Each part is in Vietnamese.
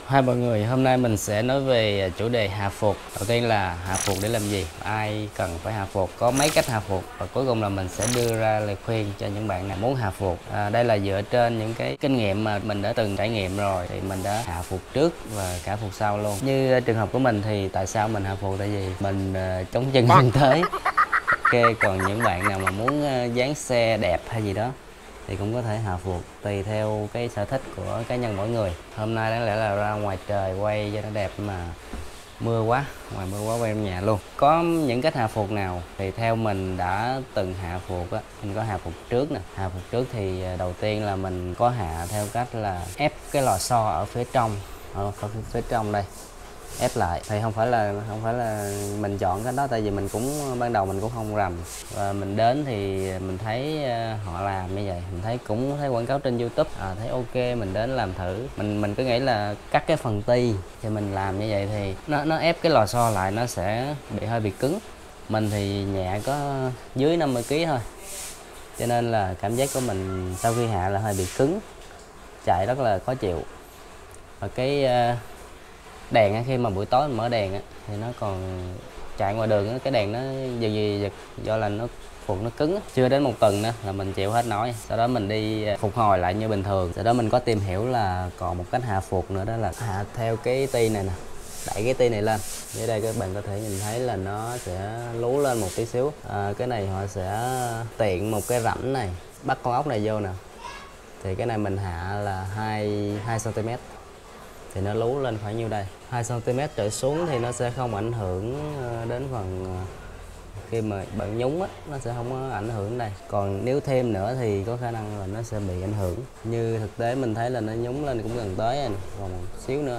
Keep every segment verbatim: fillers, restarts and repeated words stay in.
Hai mọi người, hôm nay mình sẽ nói về chủ đề hạ phục. Đầu tiên là hạ phục để làm gì, ai cần phải hạ phục, có mấy cách hạ phục, và cuối cùng là mình sẽ đưa ra lời khuyên cho những bạn nào muốn hạ phục. À, đây là dựa trên những cái kinh nghiệm mà mình đã từng trải nghiệm rồi, thì mình đã hạ phục trước và cả phục sau luôn. Như trường hợp của mình thì tại sao mình hạ phục, tại vì mình uh, chống chân chân tới. Ok, còn những bạn nào mà muốn uh, dán xe đẹp hay gì đó thì cũng có thể hạ phục, tùy theo cái sở thích của cá nhân mỗi người. Hôm nay đáng lẽ là ra ngoài trời quay cho nó đẹp mà mưa quá, ngoài mưa quá quay trong nhà luôn. Có những cách hạ phục nào thì theo mình đã từng hạ phục á, mình có hạ phục trước nè. Hạ phục trước thì đầu tiên là mình có hạ theo cách là ép cái lò xo ở phía trong, ở phía trong đây, ép lại. Thì không phải là không phải là mình chọn cái đó, tại vì mình cũng ban đầu mình cũng không rành, và mình đến thì mình thấy họ làm như vậy, mình thấy cũng thấy quảng cáo trên YouTube, à, thấy ok, mình đến làm thử. Mình mình cứ nghĩ là cắt cái phần ti thì mình làm như vậy thì nó nó ép cái lò xo lại nó sẽ bị hơi bị cứng. Mình thì nhẹ có dưới năm mươi ki lô gam thôi, cho nên là cảm giác của mình sau khi hạ là hơi bị cứng, chạy rất là khó chịu. Và cái đèn á, khi mà buổi tối mình mở đèn á, thì nó còn chạy ngoài đường á, cái đèn nó giật giật giật do là nó phục nó cứng á. Chưa đến một tuần nữa là mình chịu hết nổi, sau đó mình đi phục hồi lại như bình thường. Sau đó mình có tìm hiểu là còn một cách hạ phục nữa, đó là hạ theo cái ti này nè, đẩy cái ti này lên. Dưới đây các bạn có thể nhìn thấy là nó sẽ lú lên một tí xíu. À, cái này họ sẽ tiện một cái rãnh này, bắt con ốc này vô nè, thì cái này mình hạ là hai hai xăng ti mét thì nó lú lên khoảng nhiêu đây, hai xăng ti mét trở xuống thì nó sẽ không ảnh hưởng đến phần khi mà bạn nhúng á, nó sẽ không có ảnh hưởng đây. Còn nếu thêm nữa thì có khả năng là nó sẽ bị ảnh hưởng. Như thực tế mình thấy là nó nhúng lên cũng gần tới rồi, còn một xíu nữa.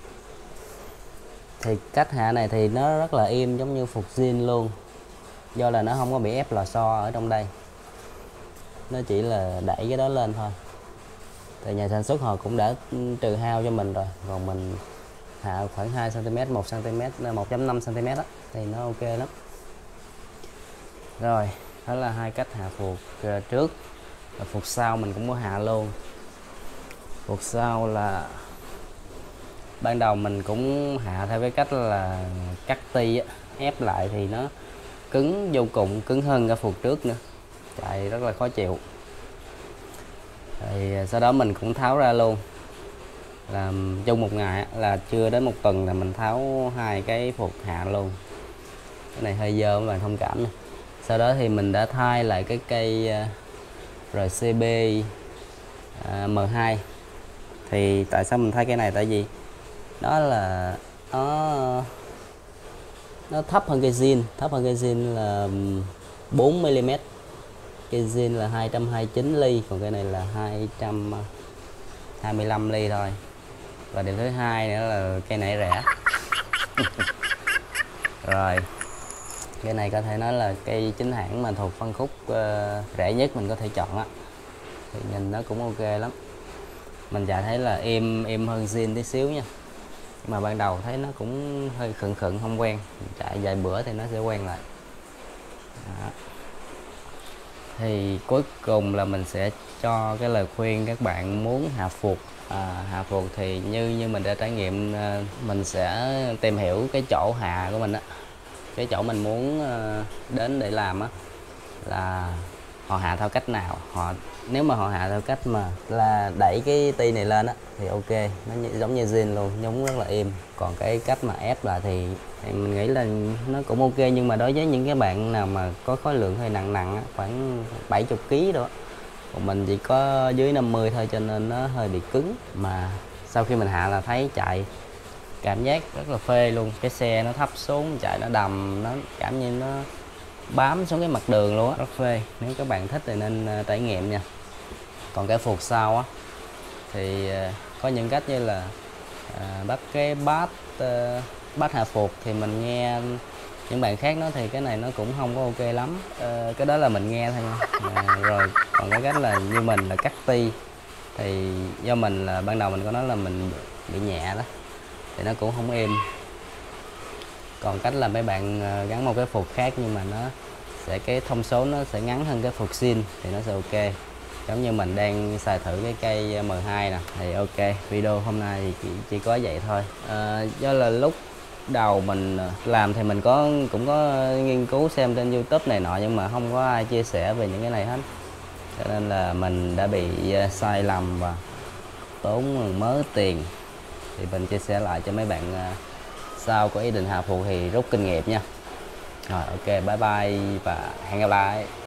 Thì cách hạ này thì nó rất là êm, giống như phục zin luôn, do là nó không có bị ép lò xo ở trong đây, nó chỉ là đẩy cái đó lên thôi. Thì nhà sản xuất họ cũng đã trừ hao cho mình rồi, còn mình hạ khoảng hai xăng ti mét, một xăng ti mét, một phẩy năm xăng ti mét đó, thì nó ok lắm. Rồi, đó là hai cách hạ phục trước. Và phục sau mình cũng có hạ luôn. Phục sau là ban đầu mình cũng hạ theo cái cách là cắt ti á, ép lại thì nó cứng vô cùng, cứng hơn cả phục trước nữa, chạy rất là khó chịu. Thì sau đó mình cũng tháo ra luôn, làm trong một ngày là chưa đến một tuần là mình tháo hai cái phục hạ luôn. Cái này hơi dơ các bạn thông cảm nè. Sau đó thì mình đã thay lại cái cây rờ xê bê em hai. Thì tại sao mình thay cái này, tại vì đó là nó nó thấp hơn cây zin, thấp hơn cây zin là bốn mi li mét. Cây zin là hai trăm hai mươi chín ly, còn cái này là hai trăm hai mươi lăm ly thôi. Và điều thứ hai nữa là cây này rẻ. Rồi, cái này có thể nói là cây chính hãng mà thuộc phân khúc uh, rẻ nhất mình có thể chọn á, thì nhìn nó cũng ok lắm. Mình chạy thấy là êm êm hơn zin tí xíu nha, nhưng mà ban đầu thấy nó cũng hơi khựng khựng không quen, chạy vài bữa thì nó sẽ quen lại. Đó. Thì cuối cùng là mình sẽ cho cái lời khuyên các bạn muốn hạ phục. À, hạ phục thì như như mình đã trải nghiệm, mình sẽ tìm hiểu cái chỗ hạ của mình á, cái chỗ mình muốn đến để làm á, là họ hạ theo cách nào. Họ nếu mà họ hạ theo cách mà là đẩy cái ti này lên á thì ok, nó giống như zin luôn, nhúng rất là êm. Còn cái cách mà ép lại thì, thì mình nghĩ là nó cũng ok, nhưng mà đối với những cái bạn nào mà có khối lượng hơi nặng nặng á, khoảng bảy mươi ki lô gam đó, còn mình chỉ có dưới năm mươi thôi, cho nên nó hơi bị cứng. Mà sau khi mình hạ là thấy chạy cảm giác rất là phê luôn. Cái xe nó thấp xuống, chạy nó đầm, nó cảm như nó bám xuống cái mặt đường luôn á, rất phê. Nếu các bạn thích thì nên uh, trải nghiệm nha. Còn cái phục sau á thì uh, có những cách như là uh, bắt cái bát uh, bát hạ phục, thì mình nghe những bạn khác nói thì cái này nó cũng không có ok lắm. Uh, cái đó là mình nghe thôi nha. Uh, rồi còn cái cách là như mình là cắt ti, thì do mình là ban đầu mình có nói là mình bị nhẹ đó, thì nó cũng không êm. Còn cách là mấy bạn gắn một cái phục khác nhưng mà nó sẽ cái thông số nó sẽ ngắn hơn cái phục zin thì nó sẽ ok. giống như mình đang xài thử cái cây M hai nè. Thì ok, video hôm nay thì chỉ, chỉ có vậy thôi. À, do là lúc đầu mình làm thì mình có cũng có nghiên cứu xem trên YouTube này nọ, nhưng mà không có ai chia sẻ về những cái này hết, cho nên là mình đã bị sai lầm và tốn mớ tiền. Thì mình chia sẻ lại cho mấy bạn sau có ý định hạ phục thì rút kinh nghiệm nha. Rồi ok, bye bye và hẹn gặp lại.